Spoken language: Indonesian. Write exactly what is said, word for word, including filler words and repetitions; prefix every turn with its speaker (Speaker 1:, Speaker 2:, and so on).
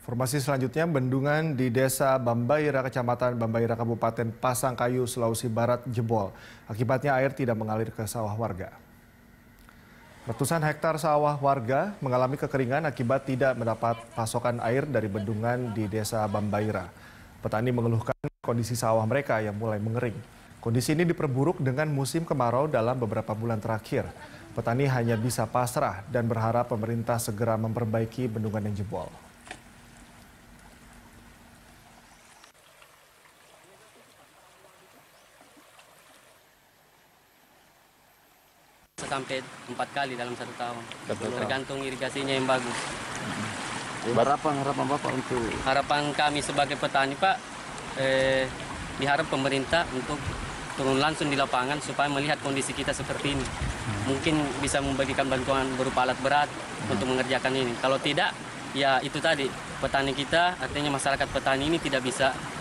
Speaker 1: Informasi selanjutnya, bendungan di Desa Bambaira, Kecamatan Bambaira, Kabupaten Pasangkayu, Sulawesi Barat jebol. Akibatnya air tidak mengalir ke sawah warga. Ratusan hektar sawah warga mengalami kekeringan akibat tidak mendapat pasokan air dari bendungan di Desa Bambaira. Petani mengeluhkan kondisi sawah mereka yang mulai mengering. Kondisi ini diperburuk dengan musim kemarau dalam beberapa bulan terakhir. Petani hanya bisa pasrah dan berharap pemerintah segera memperbaiki bendungan yang jebol.
Speaker 2: Sampai empat kali dalam satu tahun, tergantung irigasinya yang bagus.
Speaker 3: Harapan harapan Bapak untuk
Speaker 2: harapan kami sebagai petani, Pak, eh, diharap pemerintah untuk turun langsung di lapangan supaya melihat kondisi kita seperti ini. Mungkin bisa membagikan bantuan berupa alat berat hmm. untuk mengerjakan ini. Kalau tidak, ya itu tadi, petani kita, artinya masyarakat petani ini tidak bisa